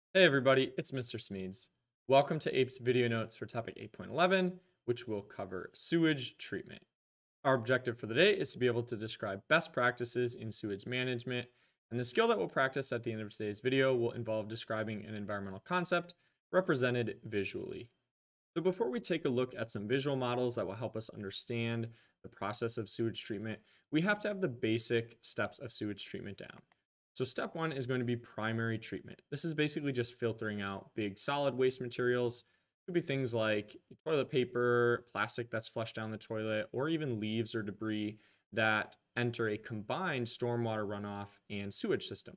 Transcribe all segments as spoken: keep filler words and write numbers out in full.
Hey everybody, it's Mister Smeeds. Welcome to APE's video notes for topic eight point eleven, which will cover sewage treatment. Our objective for the day is to be able to describe best practices in sewage management, and the skill that we'll practice at the end of today's video will involve describing an environmental concept represented visually. So before we take a look at some visual models that will help us understand the process of sewage treatment, we have to have the basic steps of sewage treatment down. So step one is going to be primary treatment. This is basically just filtering out big solid waste materials. It could be things like toilet paper, plastic that's flushed down the toilet, or even leaves or debris that enter a combined stormwater runoff and sewage system.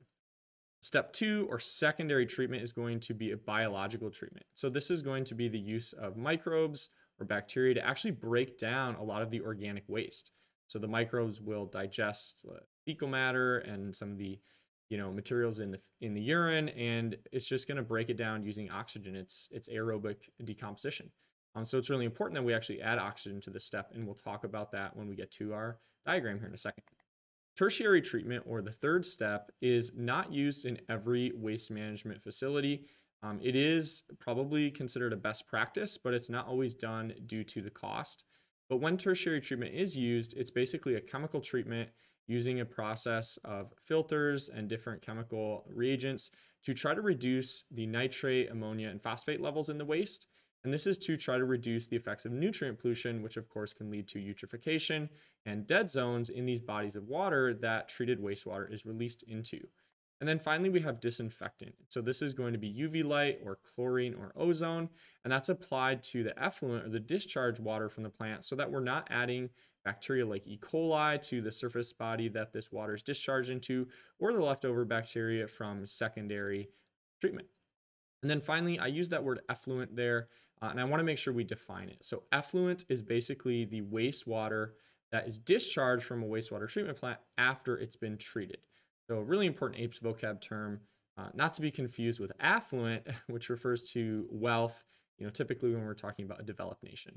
Step two, or secondary treatment, is going to be a biological treatment. So this is going to be the use of microbes or bacteria to actually break down a lot of the organic waste. So the microbes will digest uh, fecal matter and some of the you know materials in the in the urine, and it's just going to break it down using oxygen. It's it's aerobic decomposition. Um, so it's really important that we actually add oxygen to this step, and we'll talk about that when we get to our diagram here in a second. Tertiary treatment, or the third step, is not used in every waste management facility. Um, it is probably considered a best practice, but it's not always done due to the cost. But when tertiary treatment is used, it's basically a chemical treatment using a process of filters and different chemical reagents to try to reduce the nitrate, ammonia, and phosphate levels in the waste. And this is to try to reduce the effects of nutrient pollution, which of course can lead to eutrophication and dead zones in these bodies of water that treated wastewater is released into. And then finally, we have disinfectant. So this is going to be U V light or chlorine or ozone, and that's applied to the effluent or the discharge water from the plant so that we're not adding bacteria like E. coli to the surface body that this water is discharged into, or the leftover bacteria from secondary treatment. And then finally, I use that word effluent there, uh, and I want to make sure we define it. So effluent is basically the wastewater that is discharged from a wastewater treatment plant after it's been treated. So a really important APES vocab term, uh, not to be confused with affluent, which refers to wealth, you know, typically when we're talking about a developed nation.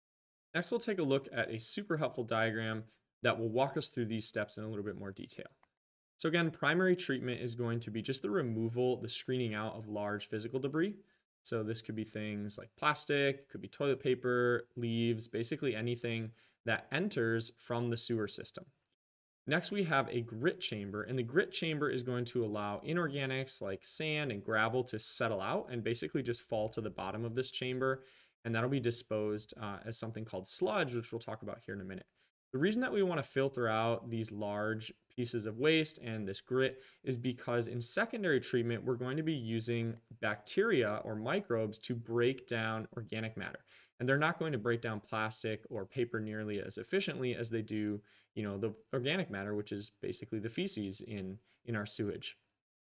Next, we'll take a look at a super helpful diagram that will walk us through these steps in a little bit more detail. So again, primary treatment is going to be just the removal, the screening out of large physical debris. So this could be things like plastic, could be toilet paper, leaves, basically anything that enters from the sewer system. Next, we have a grit chamber, and the grit chamber is going to allow inorganics like sand and gravel to settle out and basically just fall to the bottom of this chamber, and that'll be disposed uh, as something called sludge, which we'll talk about here in a minute. The reason that we want to filter out these large pieces of waste and this grit is because in secondary treatment, we're going to be using bacteria or microbes to break down organic matter. And they're not going to break down plastic or paper nearly as efficiently as they do, you know, the organic matter, which is basically the feces in, in our sewage.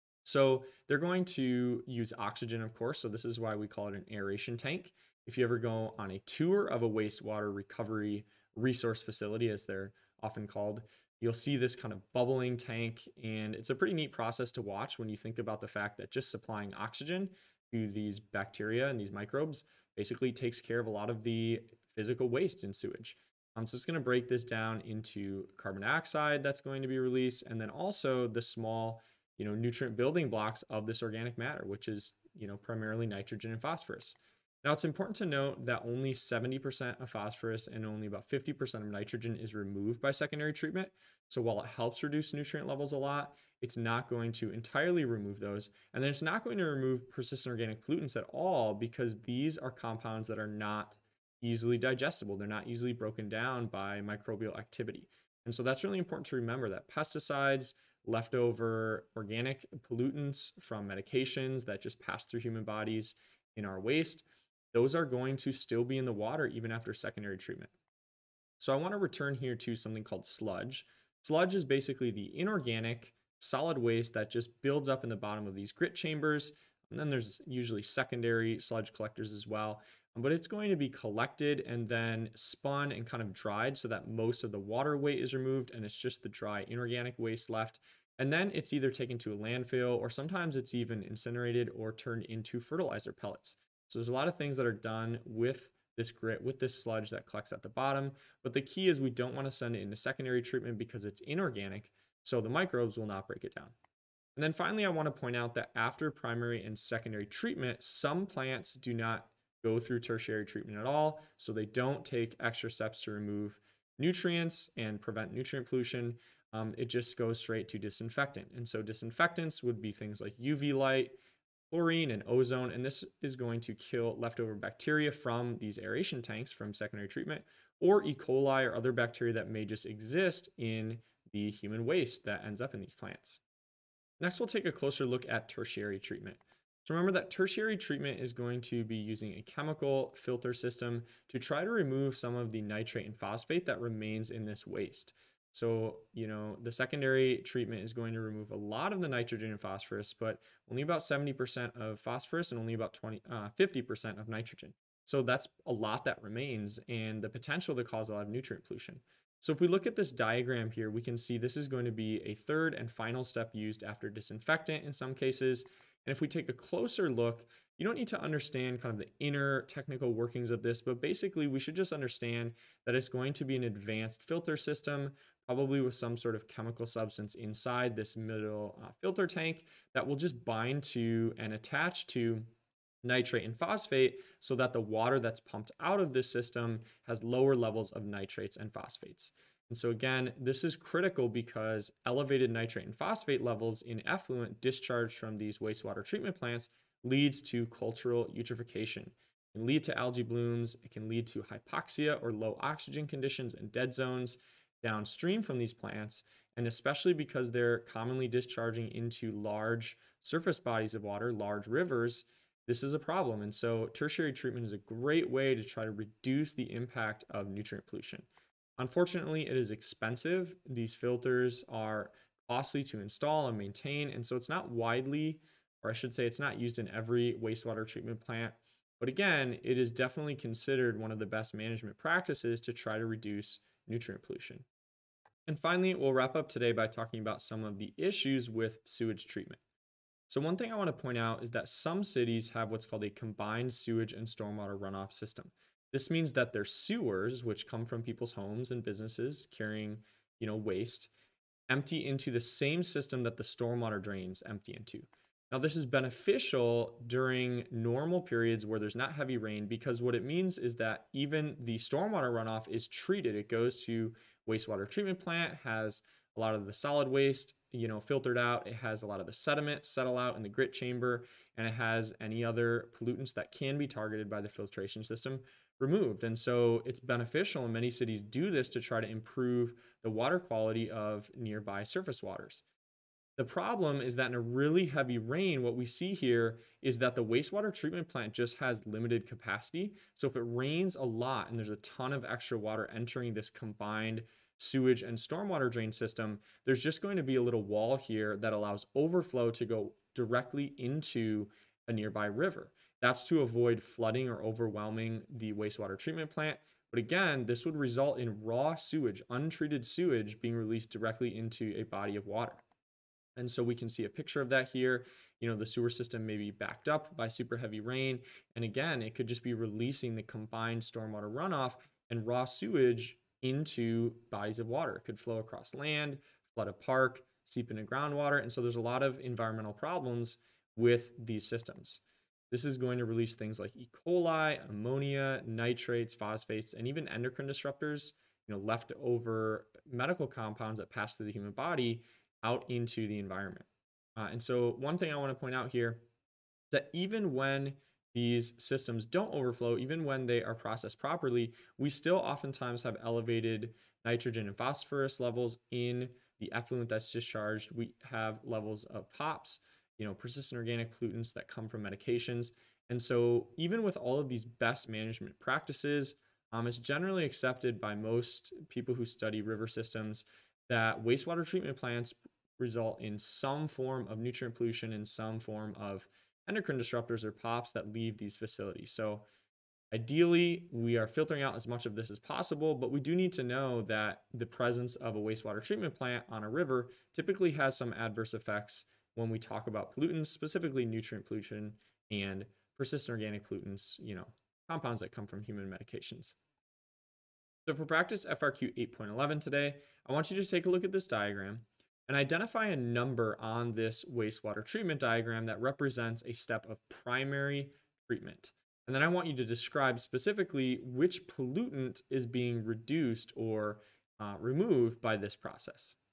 So they're going to use oxygen, of course. So this is why we call it an aeration tank. If you ever go on a tour of a wastewater recovery resource facility, as they're often called, you'll see this kind of bubbling tank. And it's a pretty neat process to watch when you think about the fact that just supplying oxygen to these bacteria and these microbes basically takes care of a lot of the physical waste in sewage. Um, so it's going to break this down into carbon dioxide that's going to be released, and then also the small, you know, nutrient building blocks of this organic matter, which is, you know, primarily nitrogen and phosphorus. Now, it's important to note that only seventy percent of phosphorus and only about fifty percent of nitrogen is removed by secondary treatment. So while it helps reduce nutrient levels a lot, it's not going to entirely remove those. And then it's not going to remove persistent organic pollutants at all, because these are compounds that are not easily digestible. They're not easily broken down by microbial activity. And so that's really important to remember, that pesticides, leftover organic pollutants from medications that just pass through human bodies in our waste, those are going to still be in the water even after secondary treatment. So I want to return here to something called sludge. Sludge is basically the inorganic solid waste that just builds up in the bottom of these grit chambers. And then there's usually secondary sludge collectors as well. But it's going to be collected and then spun and kind of dried so that most of the water weight is removed and it's just the dry inorganic waste left. And then it's either taken to a landfill, or sometimes it's even incinerated or turned into fertilizer pellets. So there's a lot of things that are done with this grit, with this sludge that collects at the bottom. But the key is we don't want to send it into secondary treatment because it's inorganic, so the microbes will not break it down. And then finally, I want to point out that after primary and secondary treatment, some plants do not go through tertiary treatment at all. So they don't take extra steps to remove nutrients and prevent nutrient pollution. Um, it just goes straight to disinfectant. And so disinfectants would be things like U V light, chlorine, and ozone. And this is going to kill leftover bacteria from these aeration tanks from secondary treatment, or E. coli or other bacteria that may just exist in the human waste that ends up in these plants. Next, we'll take a closer look at tertiary treatment. So remember that tertiary treatment is going to be using a chemical filter system to try to remove some of the nitrate and phosphate that remains in this waste. So, you know, the secondary treatment is going to remove a lot of the nitrogen and phosphorus, but only about seventy percent of phosphorus and only about twenty, uh, fifty percent of nitrogen. So that's a lot that remains and the potential to cause a lot of nutrient pollution. So if we look at this diagram here, we can see this is going to be a third and final step used after disinfectant in some cases. And if we take a closer look, you don't need to understand kind of the inner technical workings of this, but basically we should just understand that it's going to be an advanced filter system, probably with some sort of chemical substance inside this middle uh, filter tank that will just bind to and attach to nitrate and phosphate so that the water that's pumped out of this system has lower levels of nitrates and phosphates. And so again, this is critical because elevated nitrate and phosphate levels in effluent discharged from these wastewater treatment plants leads to cultural eutrophication. It can lead to algae blooms. It can lead to hypoxia or low oxygen conditions and dead zones downstream from these plants. And especially because they're commonly discharging into large surface bodies of water, large rivers, this is a problem. And so tertiary treatment is a great way to try to reduce the impact of nutrient pollution. Unfortunately, it is expensive. These filters are costly to install and maintain. And so it's not widely, or I should say it's not used in every wastewater treatment plant. But again, it is definitely considered one of the best management practices to try to reduce nutrient pollution. And finally, we'll wrap up today by talking about some of the issues with sewage treatment. So one thing I want to point out is that some cities have what's called a combined sewage and stormwater runoff system. This means that their sewers, which come from people's homes and businesses carrying, you know, waste, empty into the same system that the stormwater drains empty into. Now, this is beneficial during normal periods where there's not heavy rain because what it means is that even the stormwater runoff is treated. It goes to wastewater treatment plant, has a lot of the solid waste, you know, filtered out. It has a lot of the sediment settle out in the grit chamber, and it has any other pollutants that can be targeted by the filtration system removed. And so it's beneficial, and many cities do this to try to improve the water quality of nearby surface waters. The problem is that in a really heavy rain, what we see here is that the wastewater treatment plant just has limited capacity. So if it rains a lot and there's a ton of extra water entering this combined sewage and stormwater drain system, there's just going to be a little wall here that allows overflow to go directly into a nearby river. That's to avoid flooding or overwhelming the wastewater treatment plant. But again, this would result in raw sewage, untreated sewage being released directly into a body of water. And so we can see a picture of that here. You know, the sewer system may be backed up by super heavy rain. And again, it could just be releasing the combined stormwater runoff and raw sewage into bodies of water. It could flow across land, flood a park, seep into groundwater. And so there's a lot of environmental problems with these systems. This is going to release things like E. coli, ammonia, nitrates, phosphates, and even endocrine disruptors, you know, leftover medical compounds that pass through the human body out into the environment. Uh, and so one thing I want to point out here is that even when these systems don't overflow, even when they are processed properly, we still oftentimes have elevated nitrogen and phosphorus levels in the effluent that's discharged. We have levels of P O Ps, you know, persistent organic pollutants that come from medications. And so even with all of these best management practices, um, it's generally accepted by most people who study river systems that wastewater treatment plants result in some form of nutrient pollution and some form of endocrine disruptors or P O Ps that leave these facilities. So ideally, we are filtering out as much of this as possible, but we do need to know that the presence of a wastewater treatment plant on a river typically has some adverse effects when we talk about pollutants, specifically nutrient pollution and persistent organic pollutants, you know, compounds that come from human medications. So for practice F R Q eight point eleven today, I want you to take a look at this diagram. and identify a number on this wastewater treatment diagram that represents a step of primary treatment. And then I want you to describe specifically which pollutant is being reduced or uh, removed by this process.